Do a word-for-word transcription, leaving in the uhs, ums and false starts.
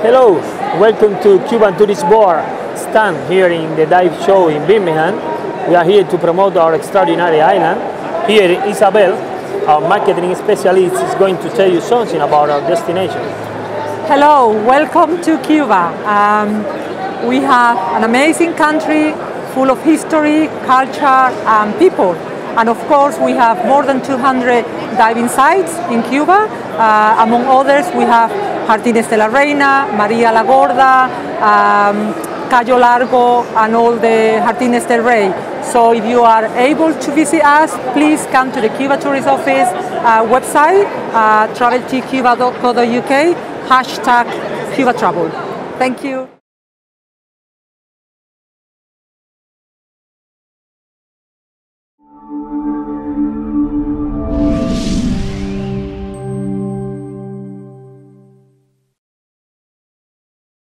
Hello, welcome to Cuban Tourist Board stand here in the dive show in Birmingham. We are here to promote our extraordinary island. Here Isabel, our marketing specialist, is going to tell you something about our destination. Hello, welcome to Cuba. Um, we have an amazing country full of history, culture and people. And of course we have more than two hundred diving sites in Cuba. Uh, among others we have Jardines de la Reina, Maria la Gorda, um, Cayo Largo and all the Jardines del Rey. So if you are able to visit us, please come to the Cuba Tourist Office uh, website, uh, travel to cuba dot co dot U K, hashtag Cuba Travel. Thank you.